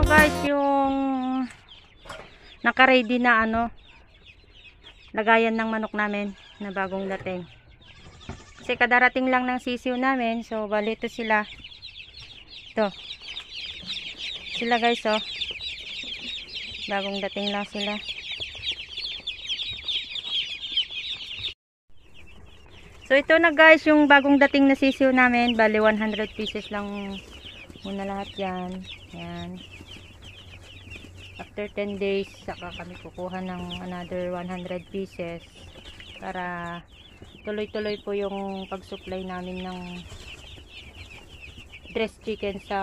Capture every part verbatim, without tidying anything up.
guys yung naka-ready na ano lagayan ng manok namin na bagong dating. Kasi kadarating lang ng sisiw namin. So bali ito sila. Ito. Sila guys oh. Bagong dating lang sila. So ito na guys yung bagong dating na sisiw namin. Bali one hundred pieces lang muna lahat yan. Yan. After ten days saka kami kukuha ng another one hundred pieces para tuloy-tuloy po yung pag-supply namin ng dressed chicken sa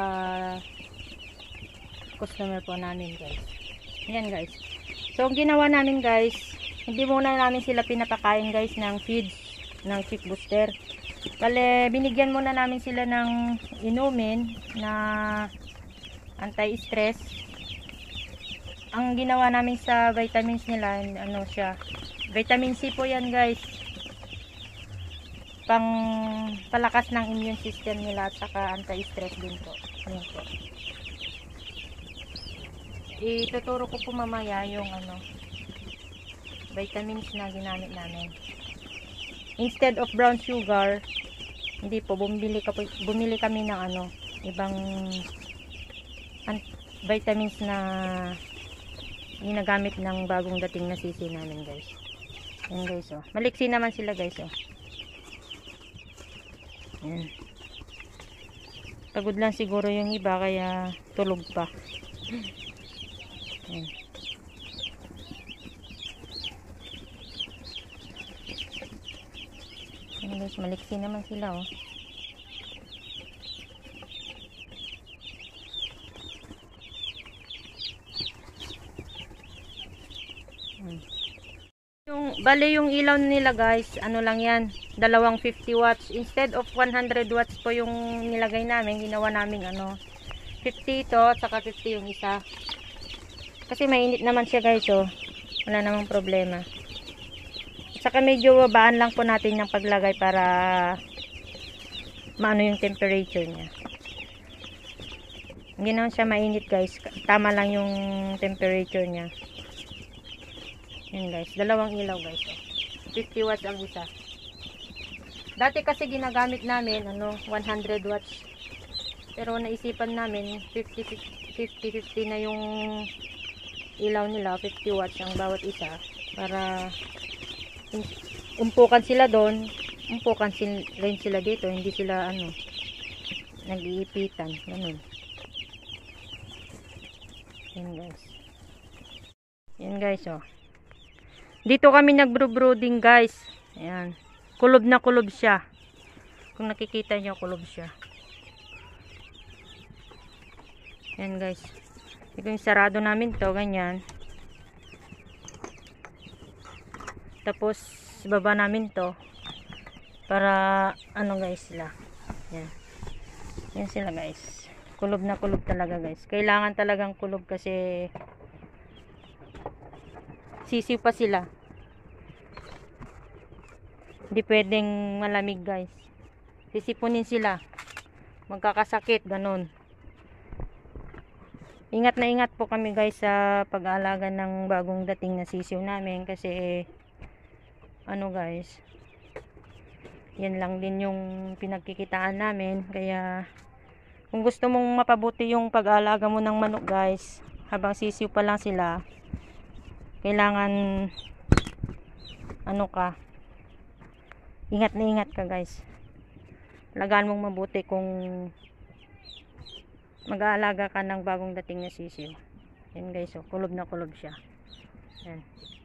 customer po namin guys. Yan guys. So ang ginawa namin guys, hindi muna namin sila pinapakain guys ng feeds ng chick booster. Bale, binigyan muna namin sila ng inumin na anti-stress. Ang ginawa namin sa vitamins nila, ano siya, vitamin C po yan guys. Pang palakas ng immune system nila at saka anti-stress din po. Ayan po. Ituturo ko po mamaya yung ano, vitamins na ginamit namin. Instead of brown sugar, hindi po, bumili, ka po, bumili kami ng ano, ibang vitamins na ginagamit ng bagong dating na sisi namin guys. Ayan guys oh. Maliksi naman sila guys oh. Ayan. Pagod lang siguro yung iba kaya tulog pa. Ayan. Ayan guys, maliksi naman sila oh. Yung bale yung ilaw nila guys, ano lang yan, dalawang fifty watts instead of one hundred watts po yung nilagay namin, ginawa namin ano fifty ito at saka fifty yung isa. Kasi mainit naman siya guys oh. Wala namang problema. At saka medyo babaan lang po natin yung paglagay para maano yung temperature niya. Hindi naman siya mainit guys, tama lang yung temperature niya. Yan guys, dalawang ilaw guys oh. fifty watts ang isa. Dati kasi ginagamit namin ano one hundred watts. Pero naisipan namin fifty fifty na yung ilaw nila, fifty watts ang bawat isa para umpukan sila doon, umpukan sin rin sila dito, hindi sila ano nag-iipitan, ganun. Yan guys. Yan guys oh. Dito kami nag-brooding guys. Ayan. Kulob na kulob siya. Kung nakikita nyo, kulob siya. Ayan guys. Ito yung sarado namin to, ganyan. Tapos, baba namin to. Para, ano guys sila. Ayan. Ayan sila guys. Kulob na kulob talaga guys. Kailangan talagang kulob kasi sisiw pa sila. Hindi pwedeng malamig guys. Sisipunin sila. Magkakasakit, ganun. Ingat na ingat po kami guys sa pag-aalaga ng bagong dating na sisiw namin kasi ano guys, yan lang din yung pinagkikitaan namin. Kaya kung gusto mong mapabuti yung pag-aalaga mo ng manok guys, habang sisiw pa lang sila, kailangan ano ka, ingat na ingat ka guys. Lagaan mong mabuti kung mag-aalaga ka ng bagong dating na sisiw. Yan guys oh, kulob na kulob siya. Yan.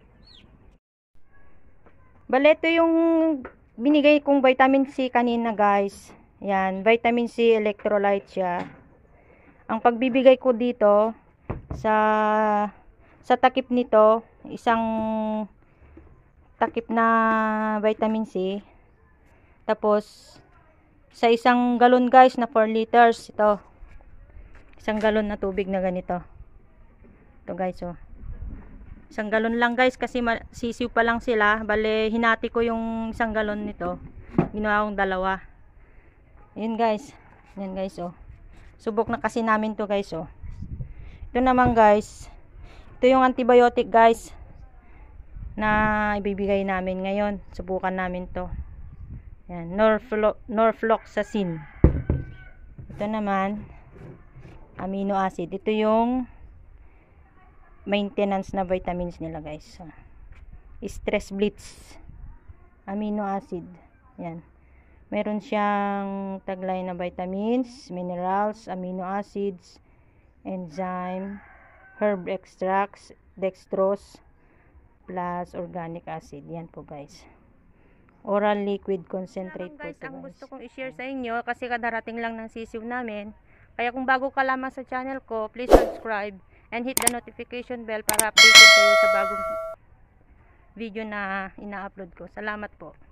Bale, ito yung binigay kong vitamin C kanina guys. Yan, vitamin C electrolyte siya. Ang pagbibigay ko dito sa sa takip nito, isang takip na vitamin C. Tapos sa isang galon guys na four liters, ito. Isang galon na tubig na ganito. Ito guys oh. Isang galon lang guys kasi sisiw pa lang sila. Bale, hinati ko yung isang galon nito. Ginawa kong dalawa. Ayan guys. Ayan guys oh. Subok na kasi namin to guys oh. Ito naman guys, ito yung antibiotic guys na ibibigay namin ngayon. Subukan namin to. Yan, Norflo norfloxacin. Ito naman amino acid. Ito yung maintenance na vitamins nila guys. So, stress blitz amino acid. Yan. Meron siyang taglay na vitamins, minerals, amino acids, enzyme, herb extracts, dextrose, plus organic acid. Yan po guys. Oral liquid concentrate po guys, ito, ang guys. gusto kong i-share sa inyo kasi kadarating lang ng sisiw namin. Kaya kung bago ka lamang sa channel ko, please subscribe and hit the notification bell para updated kayo sa bagong video na ina-upload ko. Salamat po.